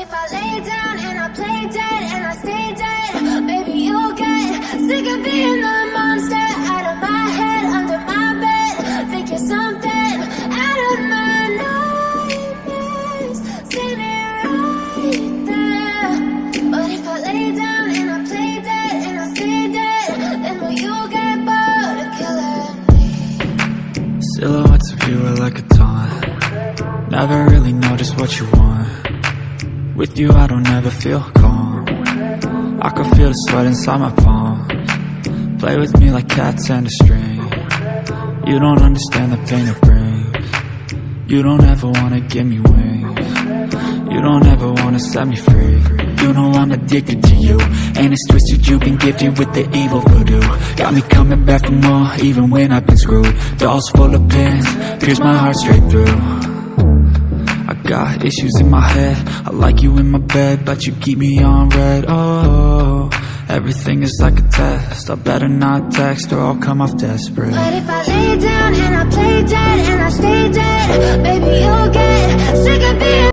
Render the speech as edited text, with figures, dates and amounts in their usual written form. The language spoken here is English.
if I lay down and I play dead and I stay dead? Maybe you'll get sick of being the monster out of my head, under my bed. Think you're something out of my nightmares, standing right there. But if I lay down and I play dead and I stay dead, then will you get bored of killing me? Silhouettes of you are like a taunt. Never really know just what you want. With you I don't ever feel calm. I can feel the sweat inside my palm. Play with me like cats and a string. You don't understand the pain it brings. You don't ever wanna give me wings. You don't ever wanna set me free. You know I'm addicted to you, and it's twisted, you've been gifted with the evil voodoo. Got me coming back for more, even when I've been screwed. Dolls full of pins, pierce my heart straight through. I got issues in my head, I like you in my bed, but you keep me on red. Oh, everything is like a test, I better not text or I'll come off desperate. But if I lay down and I play dead